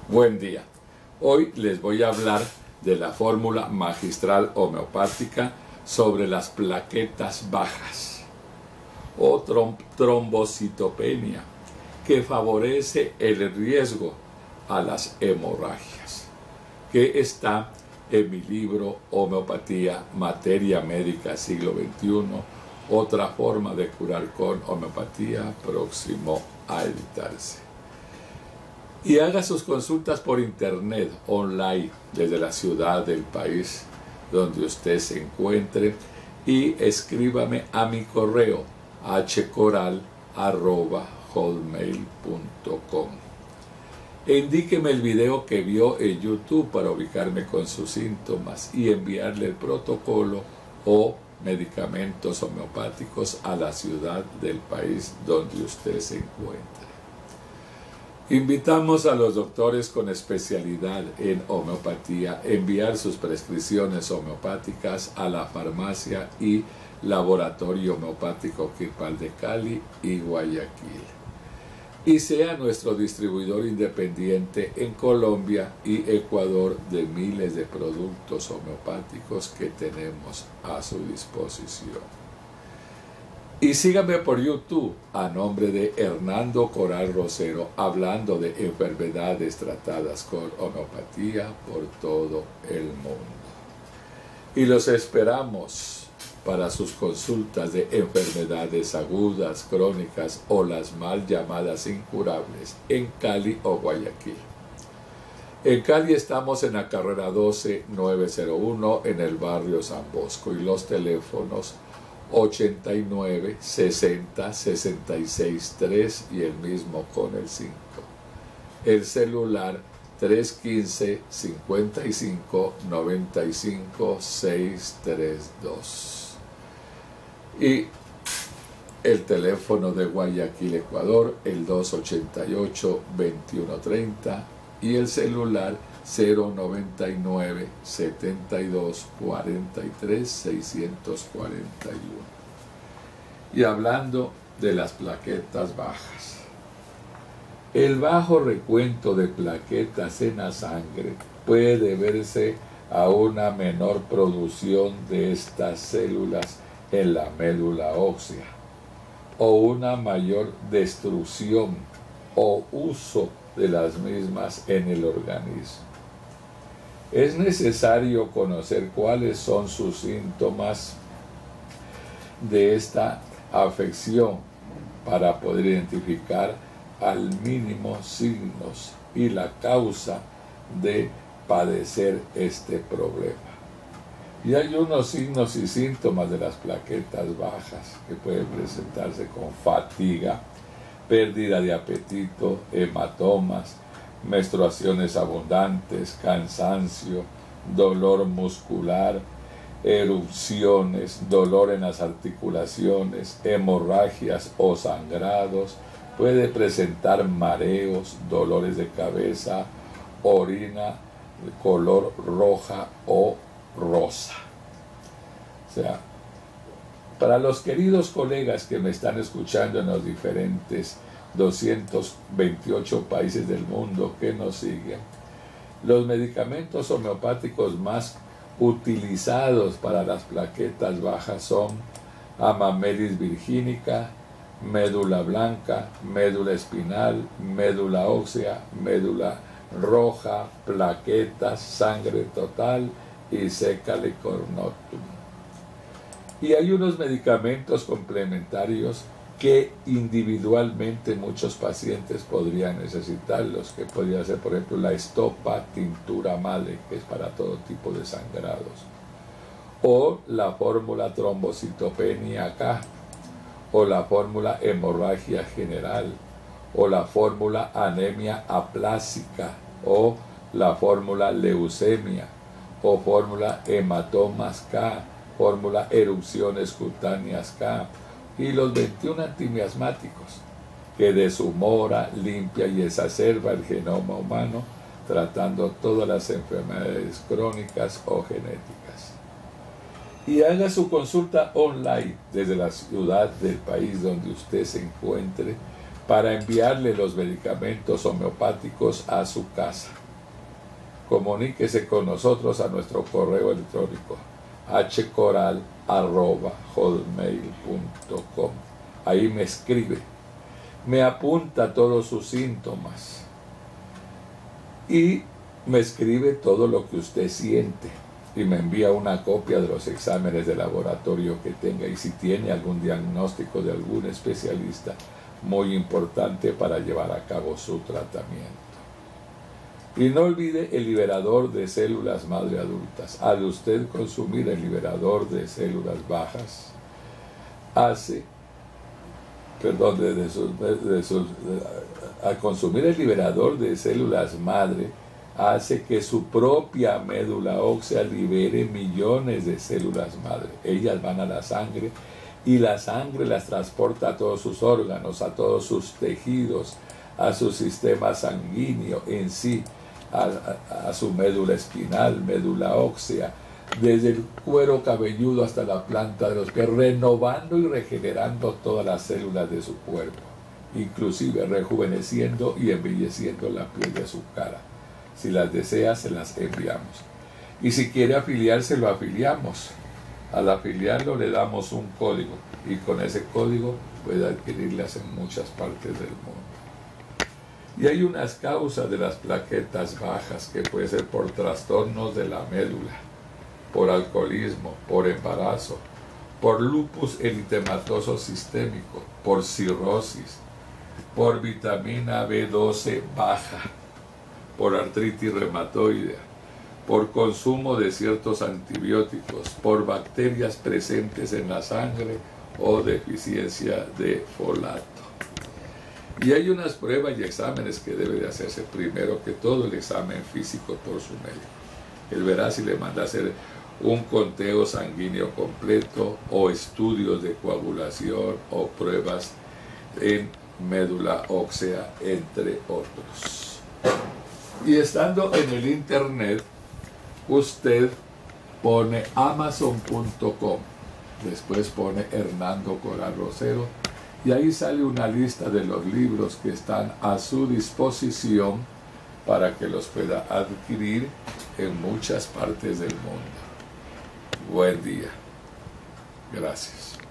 Buen día. Hoy les voy a hablar de la fórmula magistral homeopática sobre las plaquetas bajas o trombocitopenia, que favorece el riesgo a las hemorragias, que está en mi libro Homeopatía, Materia Médica Siglo XXI, otra forma de curar con homeopatía, próximo a editarse. Y haga sus consultas por internet, online, desde la ciudad del país donde usted se encuentre, y escríbame a mi correo hcoral@hotmail.com. E indíqueme el video que vio en YouTube para ubicarme con sus síntomas y enviarle el protocolo o medicamentos homeopáticos a la ciudad del país donde usted se encuentre. Invitamos a los doctores con especialidad en homeopatía a enviar sus prescripciones homeopáticas a la farmacia y laboratorio homeopático Kirpal de Cali y Guayaquil. Y sea nuestro distribuidor independiente en Colombia y Ecuador de miles de productos homeopáticos que tenemos a su disposición. Y síganme por YouTube a nombre de Hernando Coral Rosero, hablando de enfermedades tratadas con homeopatía por todo el mundo. Y los esperamos para sus consultas de enfermedades agudas, crónicas o las mal llamadas incurables en Cali o Guayaquil. En Cali estamos en la carrera 12901 en el barrio San Bosco y los teléfonos 89 60 66 3 y el mismo con el 5. El celular 315 55 95 632. Y el teléfono de Guayaquil, Ecuador, el 288 2130 y el celular 099 72 43 641. Y hablando de las plaquetas bajas, el bajo recuento de plaquetas en la sangre puede deberse a una menor producción de estas células en la médula ósea o una mayor destrucción o uso de las mismas en el organismo. Es necesario conocer cuáles son sus síntomas de esta afección para poder identificar al mínimo signos y la causa de padecer este problema. Y hay unos signos y síntomas de las plaquetas bajas que pueden presentarse con fatiga, pérdida de apetito, hematomas, menstruaciones abundantes, cansancio, dolor muscular, erupciones, dolor en las articulaciones, hemorragias o sangrados, puede presentar mareos, dolores de cabeza, orina de color roja o rosa. O sea, para los queridos colegas que me están escuchando en los diferentes 228 países del mundo que nos siguen, los medicamentos homeopáticos más utilizados para las plaquetas bajas son Amamelis virginica, médula blanca, médula espinal, médula ósea, médula roja, plaquetas, sangre total y Secalicornotum. Y hay unos medicamentos complementarios que individualmente muchos pacientes podrían necesitarlos, que podría ser, por ejemplo, la estopa tintura madre, que es para todo tipo de sangrados, o la fórmula trombocitopenia K, o la fórmula hemorragia general, o la fórmula anemia aplásica, o la fórmula leucemia, o fórmula hematomas K, fórmula erupciones cutáneas K, y los 21 antimiasmáticos, que deshumora, limpia y exacerba el genoma humano, tratando todas las enfermedades crónicas o genéticas. Y haga su consulta online desde la ciudad del país donde usted se encuentre para enviarle los medicamentos homeopáticos a su casa. comuníquese con nosotros a nuestro correo electrónico hcoral@hotmail.com. Ahí me escribe, me apunta todos sus síntomas y me escribe todo lo que usted siente y me envía una copia de los exámenes de laboratorio que tenga, y si tiene algún diagnóstico de algún especialista, muy importante para llevar a cabo su tratamiento. Y no olvide el liberador de células madre adultas. Al usted consumir el liberador de células bajas, al consumir el liberador de células madre, hace que su propia médula ósea libere millones de células madre. Ellas van a la sangre y la sangre las transporta a todos sus órganos, a todos sus tejidos, a su sistema sanguíneo en sí, a su médula espinal, médula ósea, desde el cuero cabelludo hasta la planta de los pies, renovando y regenerando todas las células de su cuerpo, inclusive rejuveneciendo y embelleciendo la piel de su cara. Si las desea, se las enviamos. Y si quiere afiliarse, lo afiliamos. Al afiliarlo le damos un código, y con ese código puede adquirirlas en muchas partes del mundo. Y hay unas causas de las plaquetas bajas que puede ser por trastornos de la médula, por alcoholismo, por embarazo, por lupus eritematoso sistémico, por cirrosis, por vitamina B12 baja, por artritis reumatoide, por consumo de ciertos antibióticos, por bacterias presentes en la sangre o deficiencia de folato. Y hay unas pruebas y exámenes que debe de hacerse primero que todo, el examen físico por su médico. Él verá si le manda a hacer un conteo sanguíneo completo o estudios de coagulación o pruebas en médula ósea, entre otros. Y estando en el internet, usted pone amazon.com, después pone Hernando Coral Rosero, y ahí sale una lista de los libros que están a su disposición para que los pueda adquirir en muchas partes del mundo. Buen día. Gracias.